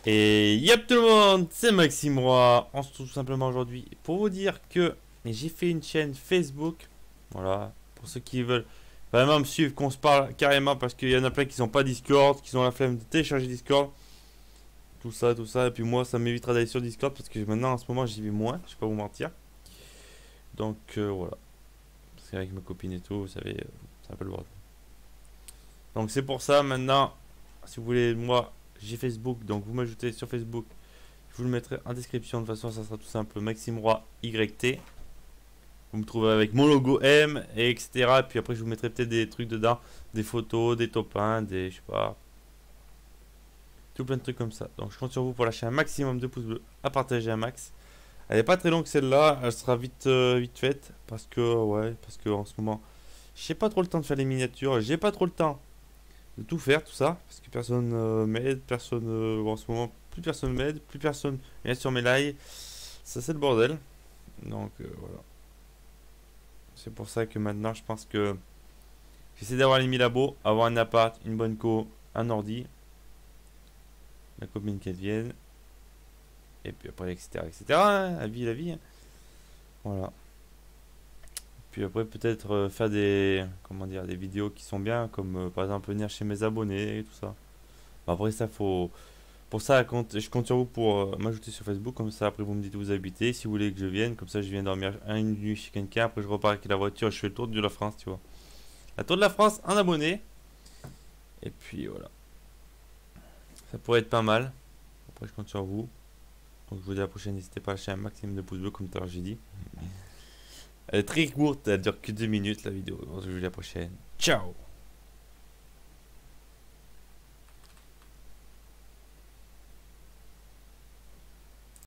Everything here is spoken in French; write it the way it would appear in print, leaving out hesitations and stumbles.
Et yep tout le monde, c'est Maxime Roy. On se trouve tout simplement aujourd'hui pour vous dire que j'ai fait une chaîne Facebook. Voilà, pour ceux qui veulent vraiment me suivre, qu'on se parle carrément, parce qu'il y en a plein qui n'ont pas Discord, qui ont la flemme de télécharger Discord. Tout ça, tout ça. Et puis moi, ça m'évitera d'aller sur Discord parce que maintenant, en ce moment, j'y vais moins. Je vais pas vous mentir. Donc voilà. Parce qu'avec ma copine et tout, vous savez, c'est un peu le bordel. Donc c'est pour ça maintenant, si vous voulez, moi, j'ai Facebook. Donc vous m'ajoutez sur Facebook. Je vous le mettrai en description. De toute façon, ça sera tout simple. Maxime Roy YT. Vous me trouvez avec mon logo M, et etc. Et puis après, je vous mettrai peut-être des trucs dedans. Des photos, des top 1, des, je sais pas, tout plein de trucs comme ça. Donc je compte sur vous pour lâcher un maximum de pouces bleus, à partager un max. Elle est pas très longue celle-là, elle sera vite faite. Parce que, ouais, parce que en ce moment, j'ai pas trop le temps de faire les miniatures. J'ai pas trop le temps de tout faire, tout ça. Parce que personne m'aide, personne, en ce moment, plus personne m'aide, plus personne vient sur mes lives. Ça, c'est le bordel. Donc voilà. C'est pour ça que maintenant, je pense que j'essaie d'avoir les 1000 abos, avoir un appart, une bonne co, un ordi, la copine qui vienne, et puis après, etc., etc., hein, la vie, hein. Voilà. Puis après, peut-être faire des, comment dire, des vidéos qui sont bien, comme par exemple venir chez mes abonnés et tout ça. Bon, après, ça, faut. Pour ça, je compte sur vous pour m'ajouter sur Facebook, comme ça, après, vous me dites où vous habitez, si vous voulez que je vienne, comme ça, je viens dormir une nuit chez quelqu'un, après, je repars avec la voiture, je fais le tour de la France, tu vois. La tour de la France, un abonné, et puis voilà. Ça pourrait être pas mal. Après, je compte sur vous. Donc, je vous dis à la prochaine. N'hésitez pas à lâcher un maximum de pouces bleus, comme tout à l'heure j'ai dit. Elle est très courte, elle dure que 2 minutes la vidéo. Donc, je vous dis à la prochaine. Ciao!